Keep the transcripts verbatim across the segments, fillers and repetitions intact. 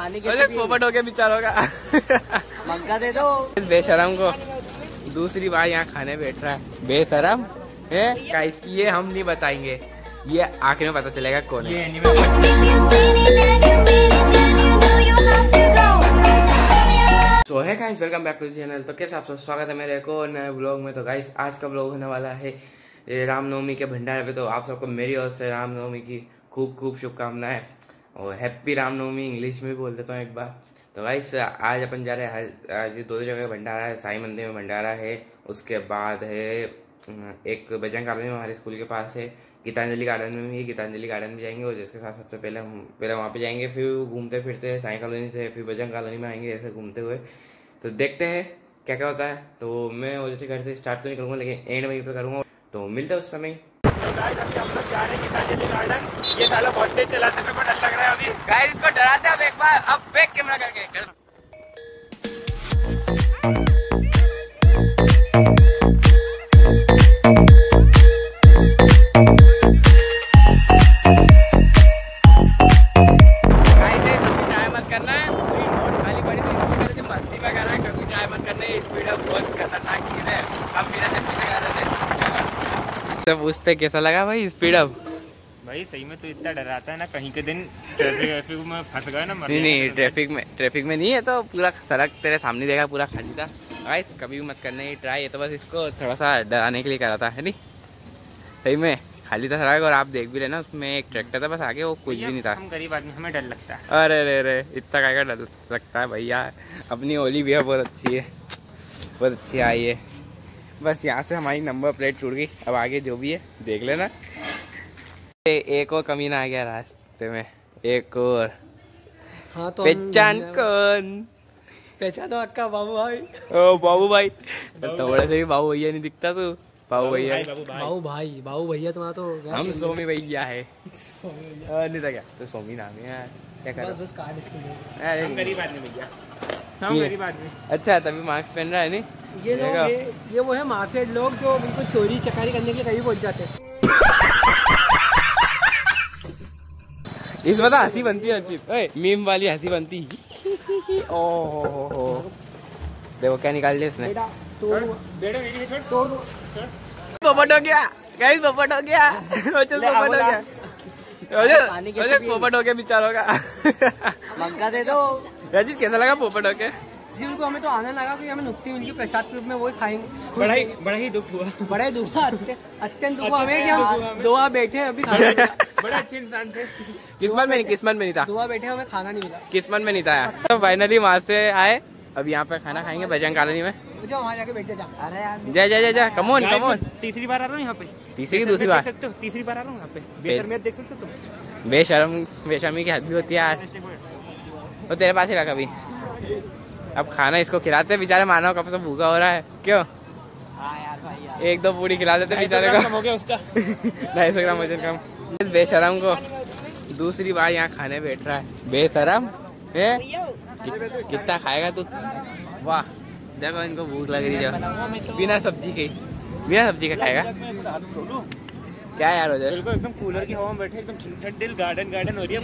पानी के पोपट हो गया बेचारों का। मग्गा दे दो। इस बेशरम को दूसरी बार यहाँ खाने बैठ रहा है। बेशरम है गाइस, ये हम नहीं बताएंगे, ये आखिर में पता चलेगा कौन है। तो है guys, welcome back to channel. तो कैसे आप सब, स्वागत है मेरे को नए ब्लॉग में। तो गाइस आज का ब्लॉग होने वाला है रामनवमी के भंडारे पे। तो आप सबको मेरी ओर से रामनवमी की खूब खूब शुभकामनाएं और हैप्पी रामनवमी इंग्लिश में भी बोल देता हूँ एक बार। तो गाइस आज अपन जा रहे हैं, आज दो जगह भंडारा है। साईं मंदिर में भंडारा है, उसके बाद है एक बजरंग कॉलोनी में हमारे स्कूल के पास है, गीतांजलि गार्डन में भी है, गीतांजलि गार्डन भी जाएंगे। और जिसके साथ सबसे पहले हम पहले वहाँ पे जाएंगे, फिर घूमते फिरते साईं कॉलोनी से फिर बजरंग कॉलोनी में आएंगे, ऐसे घूमते हुए। तो देखते हैं क्या क्या होता है। तो मैं वजह से घर से स्टार्ट तो नहीं करूँगा, लेकिन एंड वहीं पे करूँगा। तो मिलते हैं उस समय। गाइस अभी हम लोग जा रहे हैं गीतांजलि गार्डन। ये साला बहुत तेज चलाते हैं, मेरे को डर लग रहा है अभी। गाइस इसको डराते हैं अब एक बार, अब बैक कैमरा करके। तो पूछते कैसा लगा भाई स्पीड अप? भाई सही में तो इतना डराता है ना, कहीं के दिन ट्रैफिक ट्रैफिक में फंस गए ना। नहीं नहीं ट्रैफिक में ट्रैफिक में नहीं है, तो पूरा सड़क तेरे सामने देखा, पूरा खाली था। गाइस कभी भी मत करना ये ट्राई, ये तो बस इसको थोड़ा सा डराने के लिए करा था, है नहीं? सही में खाली था सड़क, और आप देख भी रहे ना उसमें एक ट्रैक्टर था बस आगे, वो कुछ भी नहीं था। हम गरीब आदमी, हमें डर लगता है। अरे अरे अरे इतना काय का डर लगता है भैया। अपनी ओली भी है, बहुत अच्छी है, बहुत अच्छी आई है। बस यहाँ से हमारी नंबर प्लेट टूट गई, अब आगे जो भी है देख लेना। एक और कमीना आ गया रास्ते में, एक और। हाँ तो पहचान कौन? पहचान तो अक्का बाबू भाई। ओ बाबू भाई, थोड़े से भी बाबू भैया नहीं दिखता तू। बाबू भैया, बाबू भाई, बाबू भैया तुम्हारा तो हम सोमी भैया है। नहीं था क्या तो सोमी नाम है यार, क्या कर बस कार्ड इसको। अरे हम गरीब आदमी भैया, हम गरीब आदमी। अच्छा तभी मास्क पहन रहा है नहीं? ये लोग ये, ये वो है मार्केट लोग जो बिल्कुल चोरी चकारी करने के लिए कहीं पहुंच जाते हैं। इस बता हंसी बनती है अच्छी, मीम वाली हंसी बनती। ओ हो हो देखो क्या निकाल दिया इसने। तोड़ दो। पोपट हो गया गाइस, पोपट हो गया। चल पोपट हो गया, पोपट हो गया बेचारों का। मग्गा दे दो। राजीव कैसा लगा पोपट हो गया? जी उनको हमें तो आनंद लगा कि हमें नुक्ति मिल गई प्रसाद के रूप में, वो खाएंगे। बड़ा ही बड़ा ही दुख हुआ, बड़ा ही दुख हुआ, अत्यंत दुख हुआ हमें। क्या दुआ बैठे अभी खाना बड़े अच्छे इंसान थे। किस्मत में नहीं, किस्मत में नहीं था। दुआ बैठे हमें खाना नहीं मिला, किस्मत में नहीं था। तो फाइनली वहाँ से आए, अब यहाँ पे खाना खाएंगे बजरंग कॉलोनी में। जो वहाँ जाके बैठ जा। अरे यार जा जा जा जा कमोन कमोन। तीसरी बार आ रहा हूँ यहाँ पे, तीसरी दूसरी बार सकते हो, तीसरी बार आ रहा हूँ यहाँ पे। बेशर्मियत देख सकते हो तुम। बेशर्म बेशर्मी की हद भी होती है यार। वो तेरे पास ही रखा अभी। अब खाना इसको खिलाते बेचारे, मानव कब से भूखा हो रहा है। क्यों? हाँ यार भाई, एक दो पूरी खिला देते बेचारे को। हो गया उसका ढाई सौ ग्राम वजन कम। इस बेशरम को दूसरी बार यहाँ खाने बैठ रहा है। बेशरम है, कितना खाएगा तू? वाह देखो इनको भूख लग रही है, बिना सब्जी के, बिना सब्जी का खाएगा क्या यार? हो जाए एकदम कूलर की हवा में बैठे, एकदम ठंडी गार्डन गार्डन हो रही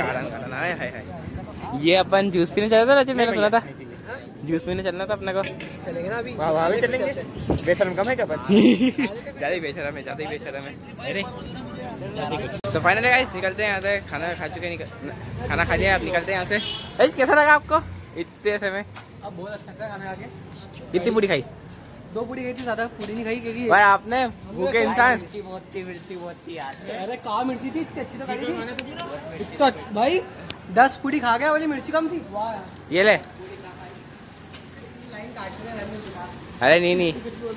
है। ये अपन जूस पीने चला था ना, मैंने सुना था जूस पीने चलना था अपने को। चलेंगे ना अभी? वाह भी चलेंगे। बेशरम कम है क्या? ज्यादा ही बेशरम है, ज्यादा ही बेशरम है। अरे तो फाइनली गाइस निकलते हैं यहाँ से। खाना खा चुके, खाना खा लिया, अब निकलते हैं यहाँ से। गाइस कैसा लगा आपको इतने समय? अब बहुत अच्छा था खाना आगे। कितनी पूरी खाई? दो पूरी खाई थी, ज्यादा पूरी नहीं खाई क्योंकि भाई आपने भूखे इंसान। मिर्ची बहुत थी, मिर्ची बहुत थी यार। अरे कहाँ मिर्ची थी, इतनी अच्छी तो खाई थी। तो भाई दस पूरी खा गया, वाली मिर्ची कम थी। वाह ये ले। अरे नहीं नहीं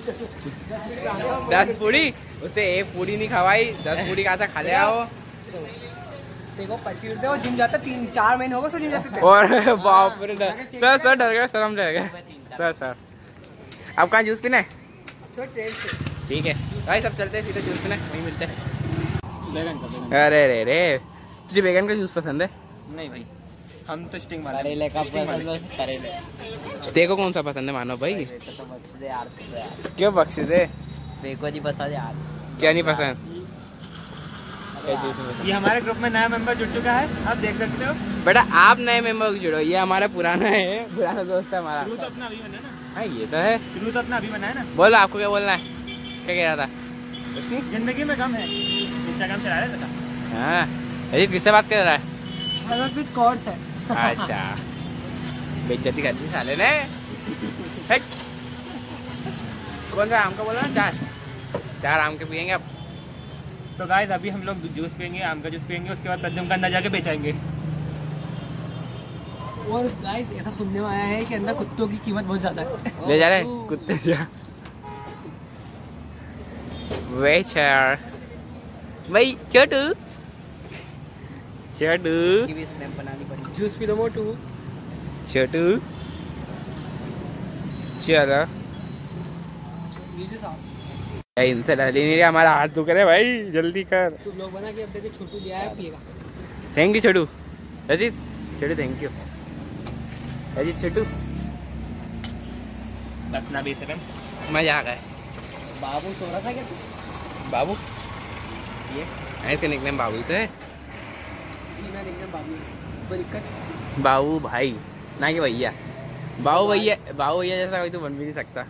दस पूरी, उसे एक पूरी नहीं खवाई, दस पूरी कहा था खा ले आओ। देखो पच्चीस रुपए, वो जिम जाता तीन चार महीने हो गए, जिम जाते थे। और बाप रे सर सर डर गया, सर हम डर गए सर सर। आप कहाँ जूस पीना है? ट्रेन से। ठीक है भाई सब चलते हैं सीधे जूस पीना, वहीं मिलते हैं। अरे रे रे तुझे बैगन का जूस पसंद है? नहीं भाई, हम तो स्टिंग वाले। करेले का पसंद, करेले। देखो कौन सा पसंद है मानव भाई? तो बख्श दे यार, क्यों बख्श दे? देखो नहीं पसंद यार। क्या नहीं पसंद? ये हमारे ग्रुप में नया मेंबर जुड़ चुका है, आप देख सकते हो। बेटा आप नए मेंबर जुड़ो, ये हमारा पुराना है, पुराना दोस्त है हमारा। तो अपना अभी बना है ना। हाँ ये तो है, तो अपना अभी बना है ना। बोलो आपको क्या बोलना है, क्या कह रहा था? कुछ नहीं, जिंदगी में गम है, इंस्टाग्राम चला रहा था। हाँ अजीत किससे बात कर रहा है? हरमनप्रीत कौर से। अच्छा बेइज्जती कर दी साले ने। कौन सा आम का बोला? चार चार आम के पियेंगे अब। तो गाइस अभी हम लोग जूस पियेंगे, आम का जूस पियेंगे, उसके बाद प्रद्युम्न का अंदर जाके बेचाएंगे। और गाइस ऐसा सुनने में आया है कि अंदर कुत्तों की कीमत बहुत ज्यादा है। ले जा रहे कुत्ते जा। वेचर भाई छोटू छोटू की भी स्नैप बनानी पड़ी। जूस पी लो मोटू। छोटू चलो इनसे डाली नहीं, हमारा हाथ दुख रहे भाई, जल्दी कर। तू लोग बना के अब देखिए छोटू लिया है, पिएगा। Thank you Chhotu. Ajit Chhotu thank you. Ajit Chhotu बस ना बीस सेकंड मजा आ गए। बाबू सो रहा था क्या तू? बाबू ये ऐसे निकनेम बाबू तो है। मैं निकनेम बाबू, कोई दिक्कत? बाबू भाई ना कि भैया, बाबू भैया, बाबू भैया जैसा कोई तो बन भी नहीं सकता।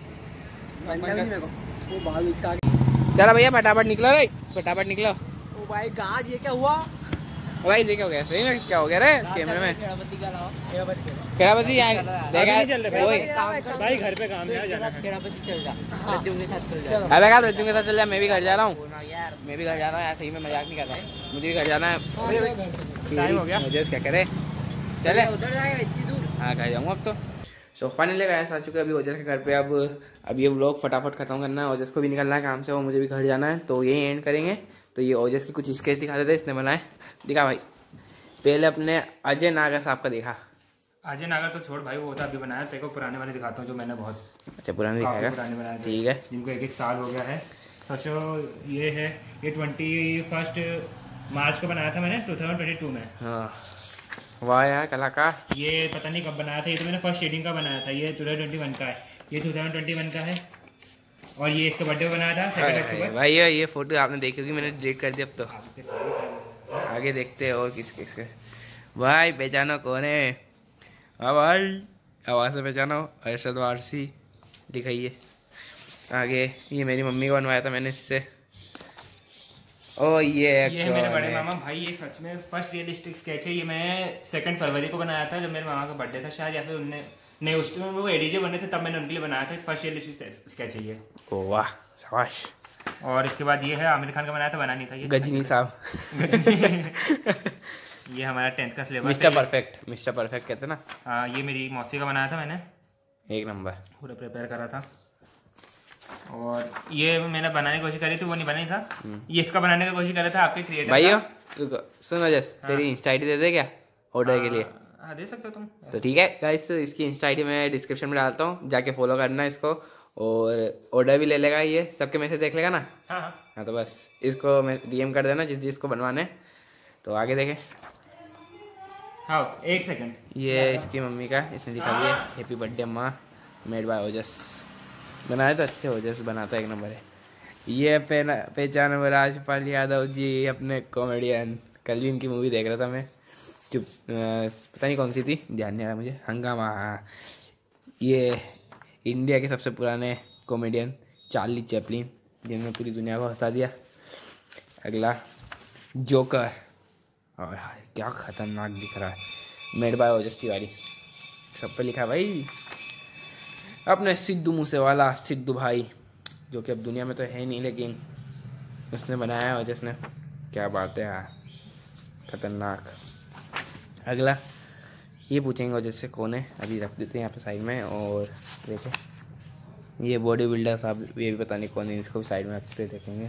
वो बाल चलो भैया फटाफट निकलो रे, फटाफट निकलो। ओ भाई गाज ये क्या हुआ? ओ भाई ये क्या हो गया? सही में क्या हो गया रे कैमरे में? खेड़ापति का लाओ, खेड़ापति यार देखा भाई घर पे काम है, जाना है। खेड़ापति चल जा, प्रद्युम्न के साथ चल जा। अबे क्या प्रद्युम्न के साथ चल जा? मैं भी घर जा रहा हूँ यार, मैं भी घर जा रहा हूँ यार, सही में मजाक नहीं कर रहा, मुझे भी घर जाना है। टाइम हो गया, मुझे क्या करे, चले उधर जाएगा इतनी दूर। हाँ घर जाऊँगा अब तो। सो फाइनली गाइस आ चुके अभी ओजस के घर पे। अब अब ये व्लॉग फटाफट खत्म करना है, ओजस को भी निकलना है काम से और मुझे भी घर जाना है, तो यही एंड करेंगे। तो ये ओजस की कुछ स्केच दिखाते थे, इसने बनाए, दिखा भाई। पहले अपने अजय नागर साहब का देखा। अजय नागर तो छोड़ भाई, वो होता अभी बनाया, तेरे को पुराने वाले दिखाता हूँ जो मैंने बहुत अच्छा पुराने दिखाएगा, पुराने बनाए थे, ठीक है, जिनको एक एक साल हो गया है। सोचो ये है, ये ट्वेंटी फर्स्ट मार्च को बनाया था मैंने टू थाउजेंड ट्वेंटी टू में। हाँ वाह यार कलाकार। ये पता नहीं कब बनाया था, ये तो मैंने फर्स्ट शेडिंग का बनाया था, ये टू थाउजेंड ट्वेंटी वन का है, ये टू थाउजेंड ट्वेंटी वन का है, और ये इसके बर्थडे पे बनाया था सेकंड अक्टूबर। भाई ये फोटो आपने देखी होगी, मैंने डिलीट कर दिया अब तो। आगे देखते हैं और किस किस के। भाई पहचानो कौन है? हाँ भाई आवाज़ से पहचानो, अरशद वारसी दिखाइए। आगे ये मेरी मम्मी को बनवाया था मैंने इससे। ओ ये ये है मेरे बड़े मामा भाई, ये सच में फर्स्ट रियलिस्टिक स्केच है, ये मैं सेकंड फरवरी को बनाया था जब मेरे मामा का बर्थडे था शायद, या फिर उनने नहीं उस टाइम वो एडीजे बने थे तब मैंने उनके लिए बनाया था। फर्स्ट रियलिस्टिक स्केच है ये। ओ वाह शाबाश। और इसके बाद ये है आमिर खान का बनाया था, बना नहीं था ये, गजनी साहब। ये हमारा टेंथ का syllabus, mister perfect, mister perfect कहते ना। हाँ ये मेरी मौसी का बनाया था मैंने, एक नंबर पूरा प्रिपेयर करा था। और ये मैंने बनाने की कोशिश करी थी, वो नहीं बनी था, ये इसका बनाने की कोशिश कर रहा था आपके क्रिएटर भाइयों। सुनो जस तेरी इंस्टा आईडी दे दे क्या ऑर्डर के लिए? हाँ दे सकते हो तुम। तो ठीक है गाइस, इसकी इंस्टा आईडी मैं डिस्क्रिप्शन में डालता हूँ, जाके फॉलो करना इसको, और ऑर्डर भी ले लेगा, ये सबके मैसेज देख लेगा ना। हाँ हाँ हाँ तो बस इसको मैं डीएम कर देना जिस जिसको बनवाने। तो आगे देखें। हाँ एक सेकंड, ये इसकी मम्मी का, इसने दिखा दिया हैप्पी बर्थडे अम्मा, मेड बाय ओजस। बनाए तो अच्छे ओजस बनाता एक नंबर है। ये पहचान राजपाल यादव जी, अपने कॉमेडियन। कल भी इनकी मूवी देख रहा था मैं, चुप पता नहीं कौन सी थी, ध्यान नहीं आ रहा मुझे, हंगामा। ये इंडिया के सबसे पुराने कॉमेडियन चार्ली चैपलिन, जिन्होंने पूरी दुनिया को हंसा दिया। अगला जोकर, और क्या खतरनाक दिख रहा है, मेड बाय ओजस तिवारी, सब पे लिखा भाई। अपने सिद्धू मूसेवाला, सिद्धू भाई, जो कि अब दुनिया में तो है नहीं, लेकिन उसने बनाया ओजस ने, क्या बात है यार, खतरनाक। अगला ये पूछेंगे ओजस से कौन है, अभी रख देते हैं यहाँ पे साइड में। और देखो ये बॉडी बिल्डर साहब, ये भी पता नहीं कौन है, इसको भी साइड में रखते देखेंगे।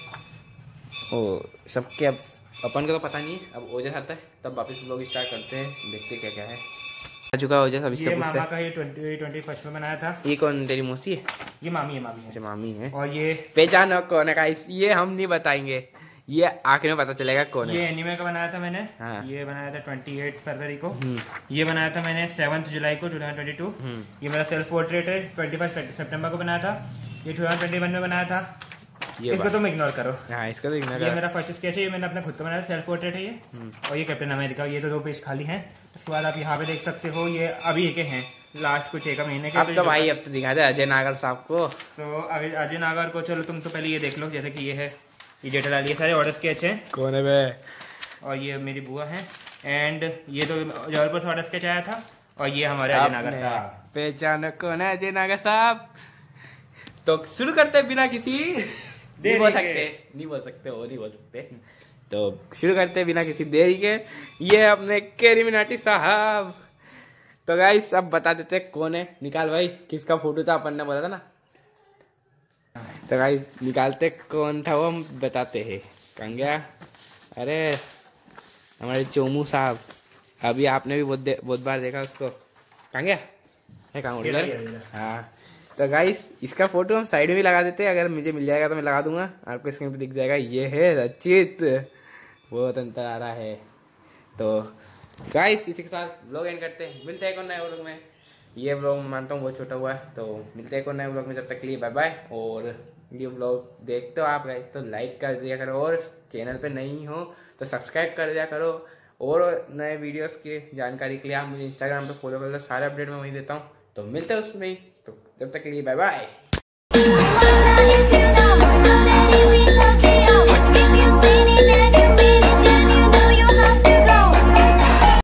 ओ सबके अब अपन को तो पता नहीं है, अब ओजस आता है तब वापस लोग स्टार्ट करते हैं, देखते क्या क्या है। आ चुका ओजस, अब इससे पूछते हैं। का ये ट्वेंटी ट्वेंटी फर्स्ट में बनाया था। ये कौन तेरी मौसी है? ये मामी है, मामी है। अच्छा मामी है। और ये पहचानो कौन है गाइस, ये हम नहीं बताएंगे, ये आखिर में पता चलेगा कौन है। ये एनीमे का बनाया था मैंने। हाँ। ये बनाया था अट्ठाईस फरवरी को। ये बनाया था मैंने सातवें जुलाई को दो हज़ार बाईस। ये मेरा सेल्फ पोर्ट्रेट है, इक्कीस सितंबर को बनाया था। ये दो हज़ार इक्कीस में बनाया था। ये इसको बात। तुम इग्नोर करो। हाँ इसका तो इग्नोर ये करो। मेरा फर्स्ट स्केच है, ये मैंने अपने खुद का बनाया, सेल्फ पोर्ट्रेट है ये। और ये कैप्टन अमेरिका, ये तो दो पेज खाली हैं। उसके बाद आप यहाँ पे देख सकते हो ये अभी के हैं, लास्ट कुछ एक महीने के। अब तो भाई अब तो दिखा दे अजय नागर साहब को। तो अजय अजय नागर को चलो तुम तो पहले ये देख लो, जैसे कि ये है ये जेठालाल, ये सारे ऑर्डर स्केच हैं। कौन है बे? और ये मेरी बुआ है। एंड ये तो जबलपुर से ऑर्डर स्केच आया था। और ये हमारे अजय नागर साहब। पहचान कौन है अजय नागर साहब? तो शुरू करते हैं बिना किसी नहीं बोल सकते नहीं बोल सकते और नहीं बोल सकते तो शुरू करते हैं बिना किसी देरी के। ये अपने कैरी मिनाटी साहब। तो गाइस अब बता देते हैं कौन है। निकाल भाई, किसका फोटो था अपन ने बोला था ना। तो गाइस निकालते कौन था वो हम बताते हैं। कहाँ गया? अरे हमारे चोमू साहब, अभी आपने भी बहुत बहुत बार देखा उसको। कहाँ गया है? कहाँ उधर? हाँ तो गाइस इसका फोटो हम साइड में भी लगा देते हैं, अगर मुझे मिल जाएगा तो मैं लगा दूंगा, आपको स्क्रीन पे दिख जाएगा। ये है रचित, बहुत अंतर आ रहा है। तो गाइस इसी के साथ व्लॉग एंड करते हैं, मिलते हैं कौन नए व्लॉग में। ये व्लॉग मानता हूँ बहुत छोटा हुआ है, तो मिलते हैं कौन नए व्लॉग में। जब तक के लिए बाय बाय। और ये व्लॉग देखते हो आप गाइस तो लाइक कर दिया करो, और चैनल पे नहीं हो तो सब्सक्राइब कर दिया करो। और नए वीडियोस की जानकारी के लिए आप मुझे इंस्टाग्राम पे फॉलो कर लो, सारे अपडेट मैं वहीं देता हूँ। तो मिलते हैं उसमें ही। तो जब तक के लिए बाय बाय।